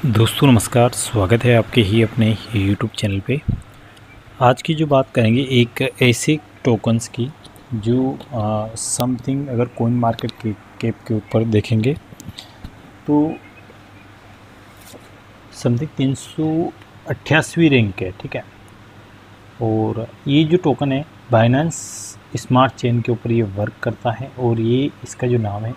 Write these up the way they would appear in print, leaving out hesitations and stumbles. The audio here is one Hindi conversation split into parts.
दोस्तों नमस्कार, स्वागत है आपके ही अपने YouTube चैनल पे। आज की जो बात करेंगे एक ऐसे टोकन्स की जो समथिंग अगर कॉइन मार्केट कैप के ऊपर देखेंगे तो समथिंग 388वीं रैंक है, ठीक है। और ये जो टोकन है बाइनेंस स्मार्ट चेन के ऊपर ये वर्क करता है और ये इसका जो नाम है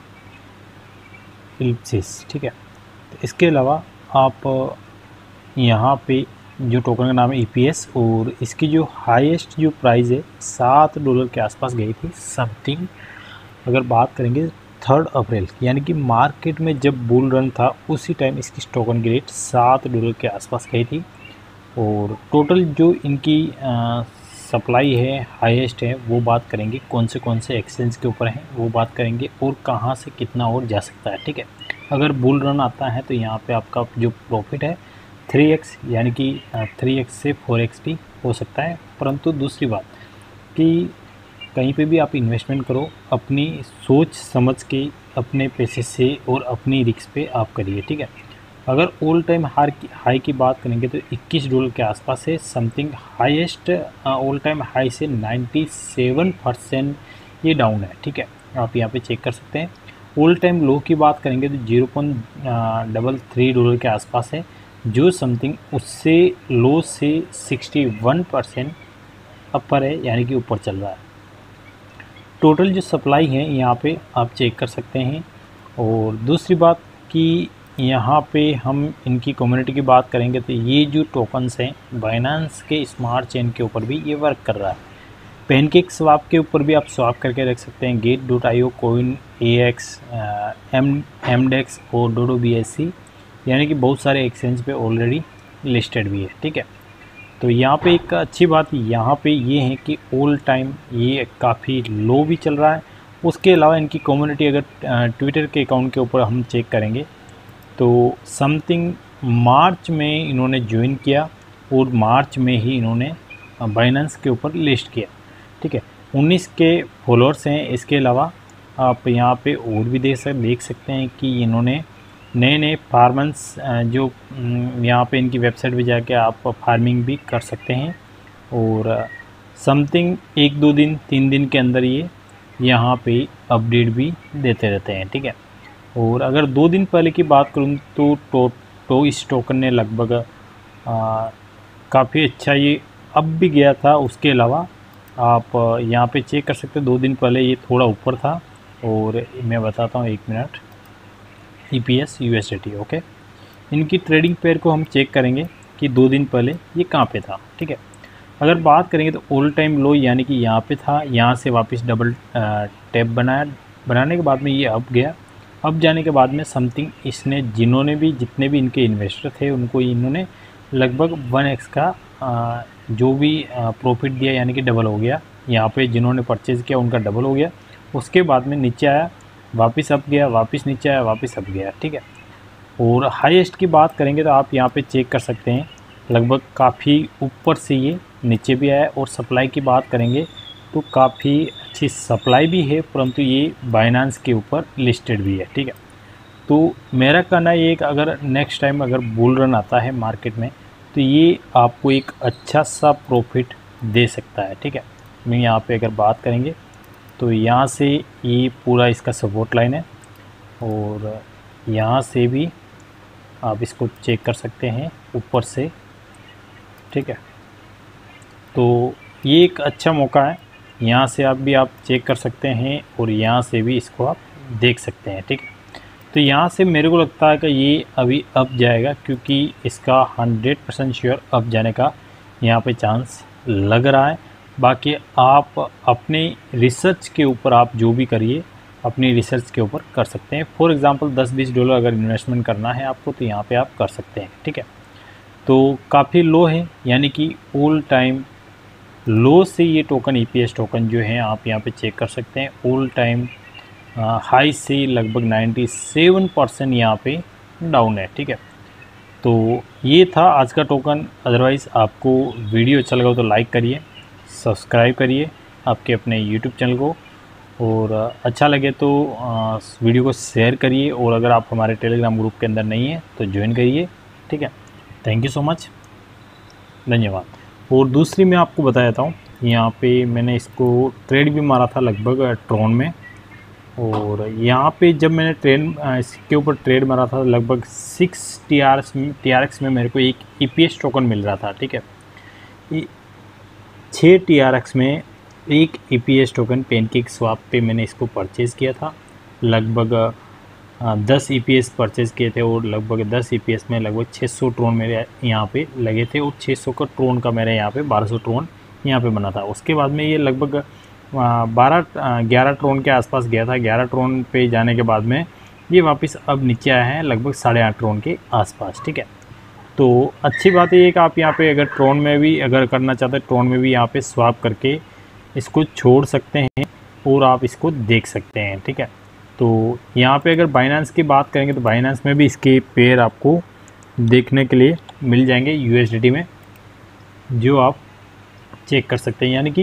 इलिप्सिस, ठीक है। तो इसके अलावा आप यहाँ पे जो टोकन का नाम है EPS और इसकी जो हाईएस्ट जो प्राइस है $7 के आसपास गई थी समथिंग। अगर बात करेंगे 3 अप्रैल यानी कि मार्केट में जब बुल रन था उसी टाइम इसकी टोकन की रेट $7 के आसपास गई थी। और टोटल जो इनकी सप्लाई है हाईएस्ट है वो बात करेंगे, कौन से एक्सचेंज के ऊपर है वो बात करेंगे और कहाँ से कितना और जा सकता है, ठीक है। अगर बुल रन आता है तो यहाँ पे आपका जो प्रॉफिट है 3x यानी कि 3x से 4x भी हो सकता है। परंतु दूसरी बात कि कहीं पे भी आप इन्वेस्टमेंट करो अपनी सोच समझ के अपने पैसे से और अपनी रिस्क पे आप करिए, ठीक है। अगर ऑल टाइम हाई की बात करेंगे तो $21 के आसपास है something. Highest all time high से 97% ये डाउन है, ठीक है। आप यहाँ पे चेक कर सकते हैं। ऑल टाइम लो की बात करेंगे तो $0.33 के आसपास है जो समथिंग उससे लो से 61% अपर है यानी कि ऊपर चल रहा है। टोटल जो सप्लाई है यहाँ पे आप चेक कर सकते हैं। और दूसरी बात कि यहाँ पे हम इनकी कम्युनिटी की बात करेंगे तो ये जो टोकन्स हैं बाइनेंस के स्मार्ट चेन के ऊपर भी ये वर्क कर रहा है। पैनकेक स्वाप के ऊपर भी आप स्वाप करके रख सकते हैं। Gate.io, Coin AX, MDEX और डोडो BSC यानी कि बहुत सारे एक्सचेंज पे ऑलरेडी लिस्टेड भी है, ठीक है। तो यहाँ पे एक अच्छी बात यहाँ पे ये है कि ऑल टाइम ये काफ़ी लो भी चल रहा है। उसके अलावा इनकी कम्युनिटी अगर ट्विटर के अकाउंट के ऊपर हम चेक करेंगे तो समथिंग मार्च में इन्होंने ज्वाइन किया और मार्च में ही इन्होंने बाइनेंस के ऊपर लिस्ट किया, ठीक है। 19 के फॉलोअर्स हैं। इसके अलावा आप यहाँ पे और भी देख सकते हैं कि इन्होंने नए फार्मर्स जो यहाँ पे इनकी वेबसाइट पे जाके आप फार्मिंग भी कर सकते हैं। और समथिंग 1-2 दिन 3 दिन के अंदर ये यहाँ पे अपडेट भी देते रहते हैं, ठीक है। और अगर 2 दिन पहले की बात करूँ तो इस टोकन ने लगभग काफ़ी अच्छा ये अब भी गया था। उसके अलावा आप यहाँ पे चेक कर सकते हैं 2 दिन पहले ये थोड़ा ऊपर था। और मैं बताता हूँ 1 मिनट। EPS USDT, okay. इनकी ट्रेडिंग पेयर को हम चेक करेंगे कि 2 दिन पहले ये कहाँ पे था, ठीक है। अगर बात करेंगे तो ऑल टाइम लो यानी कि यहाँ पे था, यहाँ से वापस डबल टैप बनाने के बाद में ये अप गया। अब जाने के बाद में समथिंग इसने जितने भी इनके इन्वेस्टर थे उनको इन्होंने लगभग 1x का जो भी प्रॉफिट दिया यानी कि डबल हो गया। यहाँ पे जिन्होंने परचेज़ किया उनका डबल हो गया। उसके बाद में नीचे आया, वापस अप गया, वापस नीचे आया, वापस अप गया, ठीक है। और हाईएस्ट की बात करेंगे तो आप यहाँ पे चेक कर सकते हैं लगभग काफ़ी ऊपर से ये नीचे भी आया। और सप्लाई की बात करेंगे तो काफ़ी अच्छी सप्लाई भी है, परंतु ये बाइनेंस के ऊपर लिस्टेड भी है, ठीक है। तो मेरा कहना ये कि अगर नेक्स्ट टाइम अगर बुल रन आता है मार्केट में तो ये आपको एक अच्छा सा प्रॉफिट दे सकता है, ठीक है। मैं यहाँ पे अगर बात करेंगे तो यहाँ से ये पूरा इसका सपोर्ट लाइन है और यहाँ से भी आप इसको चेक कर सकते हैं ऊपर से, ठीक है। तो ये एक अच्छा मौका है, यहाँ से आप चेक कर सकते हैं और यहाँ से भी इसको आप देख सकते हैं, ठीक है। तो यहाँ से मेरे को लगता है कि ये अभी अप जाएगा क्योंकि इसका 100% श्योर अप जाने का यहाँ पे चांस लग रहा है। बाकी आप अपने रिसर्च के ऊपर आप जो भी करिए अपनी रिसर्च के ऊपर कर सकते हैं। फॉर एग्ज़ाम्पल $10-20 अगर इन्वेस्टमेंट करना है आपको तो यहाँ पे आप कर सकते हैं, ठीक है। तो काफ़ी लो है यानी कि ऑल टाइम लो से ये टोकन EPS टोकन जो है आप यहाँ पे चेक कर सकते हैं। ऑल टाइम हाई से लगभग 97% यहाँ पे डाउन है, ठीक है। तो ये था आज का टोकन। अदरवाइज़ आपको वीडियो अच्छा लगा तो लाइक करिए, सब्सक्राइब करिए आपके अपने YouTube चैनल को और अच्छा लगे तो वीडियो को शेयर करिए। और अगर आप हमारे टेलीग्राम ग्रुप के अंदर नहीं हैं तो ज्वाइन करिए। ठीक है। थैंक यू सो मच, धन्यवाद। और दूसरी मैं आपको बता देता हूँ, यहाँ पे मैंने इसको ट्रेड भी मारा था लगभग ट्रोन में, और यहाँ पे जब मैंने इसके ऊपर ट्रेड मारा था लगभग 6 TRX में मेरे को एक EPS टोकन मिल रहा था, ठीक है। 6 TRX में एक EPS टोकन पैनकेक स्वैप पे मैंने इसको परचेज़ किया था। लगभग 10 EPS परचेज़ किए थे और लगभग 10 EPS में लगभग 600 ट्रोन मेरे यहाँ पे लगे थे, और 600 का ट्रोन का मेरे यहाँ पे 1200 ट्रोन यहाँ पे बना था। उसके बाद में ये लगभग 11 ट्रोन के आसपास गया था। 11 ट्रोन पे जाने के बाद में ये वापस अब नीचे आया है लगभग 8.5 ट्रोन के आसपास, ठीक है। तो अच्छी बात है कि आप यहाँ पे अगर ट्रोन में भी अगर करना चाहते हैं, ट्रोन में भी यहाँ पे स्वैप करके इसको छोड़ सकते हैं और आप इसको देख सकते हैं, ठीक है। तो यहाँ पे अगर बाइनेंस की बात करेंगे तो बाइनेंस में भी इसके पेयर आपको देखने के लिए मिल जाएंगे USDT में, जो आप चेक कर सकते हैं। यानी कि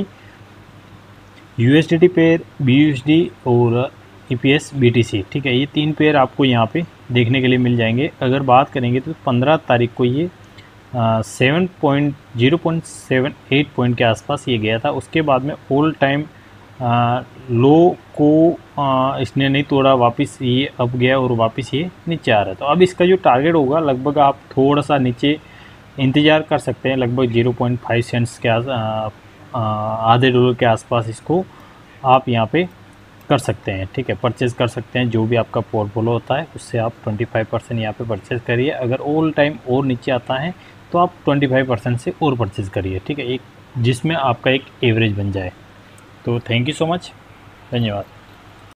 USDT पेयर, BUSD और EPS BTC, ठीक है। ये 3 पेयर आपको यहाँ पे देखने के लिए मिल जाएंगे। अगर बात करेंगे तो 15 तारीख को ये 0.78 पॉइंट के आसपास ये गया था। उसके बाद में ऑल टाइम लो को इसने नहीं तोड़ा, वापस ये अब गया और वापस ये नीचे आ रहा है। तो अब इसका जो टारगेट होगा लगभग आप थोड़ा सा नीचे इंतज़ार कर सकते हैं, लगभग 0.5 सेंट्स के आधे डॉलर के आसपास इसको आप यहाँ पे कर सकते हैं, ठीक है। परचेज़ कर सकते हैं, जो भी आपका पोर्टफोलियो होता है उससे आप 25% यहाँ पे परचेज़ करिए। अगर ऑल टाइम और नीचे आता है तो आप 25% से और परचेज़ करिए, ठीक है, एक जिसमें आपका एक एवरेज बन जाए। तो थैंक यू सो मच, धन्यवाद।